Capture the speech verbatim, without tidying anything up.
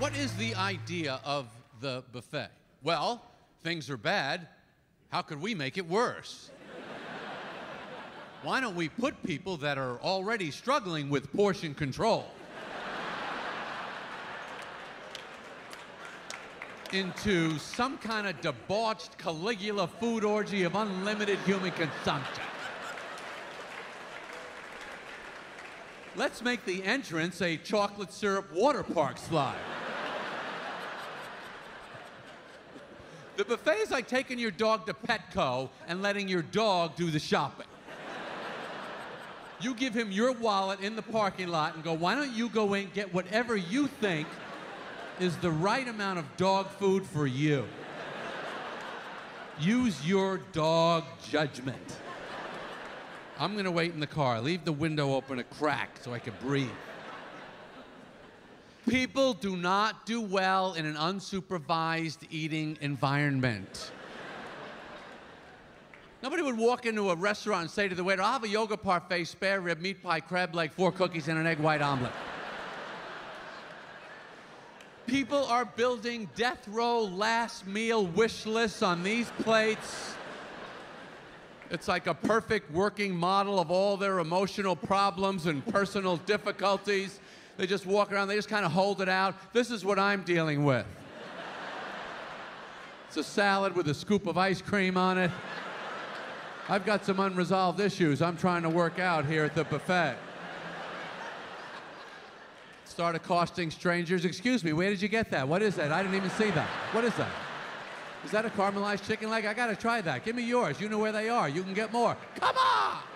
What is the idea of the buffet? Well, things are bad. How could we make it worse? Why don't we put people that are already struggling with portion control into some kind of debauched Caligula food orgy of unlimited human consumption? Let's make the entrance a chocolate syrup water park slide. The buffet is like taking your dog to Petco and letting your dog do the shopping. You give him your wallet in the parking lot and go, why don't you go in, get whatever you think is the right amount of dog food for you. Use your dog judgment. I'm gonna wait in the car. Leave the window open a crack so I can breathe. People do not do well in an unsupervised eating environment. Nobody would walk into a restaurant and say to the waiter, I'll have a yoga parfait, spare rib, meat pie, crab leg, four cookies, and an egg white omelet. People are building death row last meal wish lists on these plates. It's like a perfect working model of all their emotional problems and personal difficulties. They just walk around, they just kind of hold it out. This is what I'm dealing with. It's a salad with a scoop of ice cream on it. I've got some unresolved issues I'm trying to work out here at the buffet. Start accosting strangers. Excuse me, where did you get that? What is that? I didn't even see that. What is that? Is that a caramelized chicken leg? I gotta try that. Give me yours. You know where they are. You can get more. Come on!